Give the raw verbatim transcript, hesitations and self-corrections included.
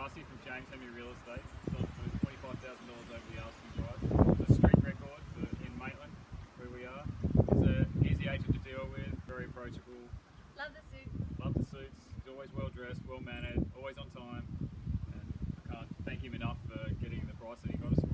Darcy from James Hemi Real Estate. Sold for twenty-five thousand dollars over the asking price. It's a street record for, in Maitland, where we are. He's an easy agent to deal with, very approachable. Love the suits. Love the suits. He's always well dressed, well mannered, always on time. And I can't thank him enough for getting the price that he got us for.